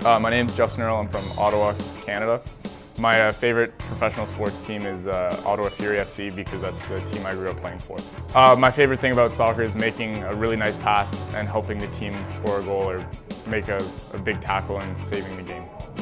My name's Justin Earle. I'm from Ottawa, Canada. My favorite professional sports team is Ottawa Fury FC because that's the team I grew up playing for. My favorite thing about soccer is making a really nice pass and helping the team score a goal or make a big tackle and saving the game.